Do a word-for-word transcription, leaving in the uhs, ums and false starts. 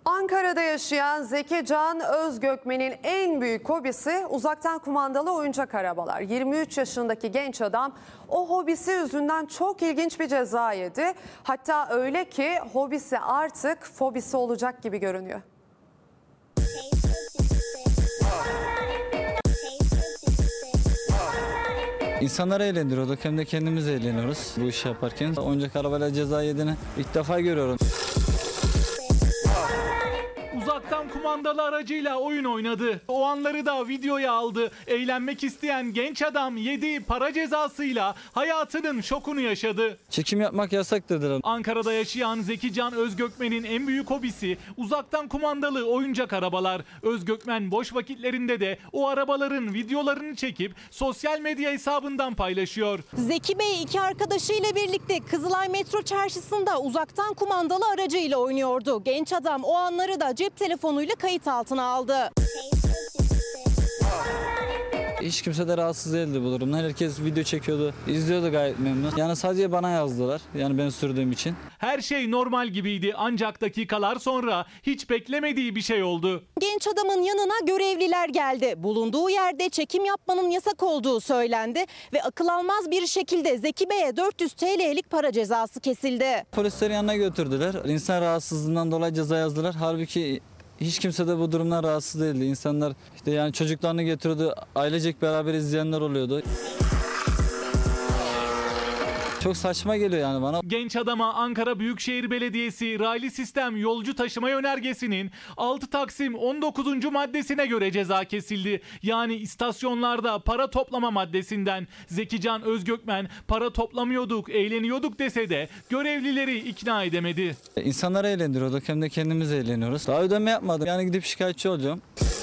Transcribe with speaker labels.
Speaker 1: Ankara'da yaşayan Zeki Can Özgökmen'in en büyük hobisi uzaktan kumandalı oyuncak arabalar. yirmi üç yaşındaki genç adam o hobisi yüzünden çok ilginç bir ceza yedi. Hatta öyle ki hobisi artık fobisi olacak gibi görünüyor.
Speaker 2: İnsanları eğlendiriyorduk, hem de kendimiz eğleniyoruz bu işi yaparken. Oyuncak arabayla ceza yediğini ilk defa görüyorum.
Speaker 3: Uzaktan kumandalı aracıyla oyun oynadı. O anları da videoya aldı. Eğlenmek isteyen genç adam yediği para cezasıyla hayatının şokunu yaşadı.
Speaker 2: Çekim yapmak yasak dediler.
Speaker 3: Ankara'da yaşayan Zeki Can Özgökmen'in en büyük hobisi uzaktan kumandalı oyuncak arabalar. Özgökmen boş vakitlerinde de o arabaların videolarını çekip sosyal medya hesabından paylaşıyor.
Speaker 4: Zeki Bey iki arkadaşıyla birlikte Kızılay Metro Çarşısı'nda uzaktan kumandalı aracıyla oynuyordu. Genç adam o anları da cep telefonuyla kayıt altına aldı.
Speaker 2: Hiç kimse de rahatsız değildi bu durumdan. Herkes video çekiyordu, izliyordu gayet memnun. Yani sadece bana yazdılar, yani ben sürdüğüm için.
Speaker 3: Her şey normal gibiydi ancak dakikalar sonra hiç beklemediği bir şey oldu.
Speaker 4: Genç adamın yanına görevliler geldi. Bulunduğu yerde çekim yapmanın yasak olduğu söylendi ve akıl almaz bir şekilde Zeki Bey'e dört yüz TL'lik para cezası kesildi.
Speaker 2: Polislerin yanına götürdüler. İnsan rahatsızlığından dolayı ceza yazdılar. Halbuki hiç kimse de bu durumdan rahatsız değildi. İnsanlar işte yani çocuklarını getiriyordu, ailecek beraber izleyenler oluyordu. Çok saçma geliyor yani bana.
Speaker 3: Genç adama Ankara Büyükşehir Belediyesi raylı sistem yolcu taşıma yönergesinin altı Taksim on dokuzuncu maddesine göre ceza kesildi. Yani istasyonlarda para toplama maddesinden. Zeki Can Özgökmen para toplamıyorduk, eğleniyorduk dese de görevlileri ikna edemedi.
Speaker 2: İnsanları eğlendiriyorduk, hem de kendimiz eğleniyoruz. Daha ödeme yapmadım, yani gidip şikayetçi olacağım.